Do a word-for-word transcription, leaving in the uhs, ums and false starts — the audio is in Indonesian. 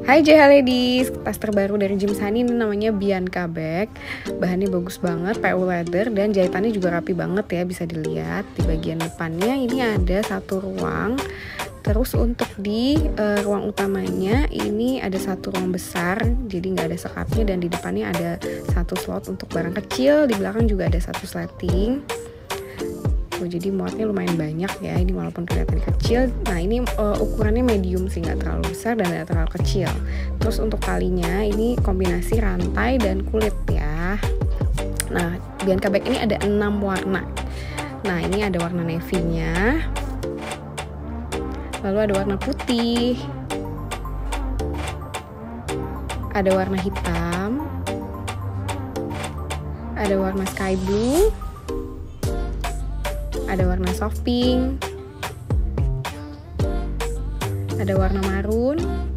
Hai J H Ladies, tas terbaru dari Jim Sunny ini namanya Bianca Bag. Bahannya bagus banget, P U leather, dan jahitannya juga rapi banget ya, bisa dilihat. Di bagian depannya ini ada satu ruang. Terus untuk di uh, ruang utamanya ini ada satu ruang besar, jadi nggak ada sekapnya, dan di depannya ada satu slot untuk barang kecil. Di belakang juga ada satu sleting. Tuh, jadi muatnya lumayan banyak ya, ini walaupun kelihatan kecil. Nah ini uh, ukurannya medium sih, nggak terlalu besar dan nggak terlalu kecil. Terus untuk talinya ini kombinasi rantai dan kulit ya. Nah Bianca Bag ini ada enam warna. Nah ini ada warna navy-nya, lalu ada warna putih, ada warna hitam, ada warna sky blue, ada warna soft pink, ada warna marun,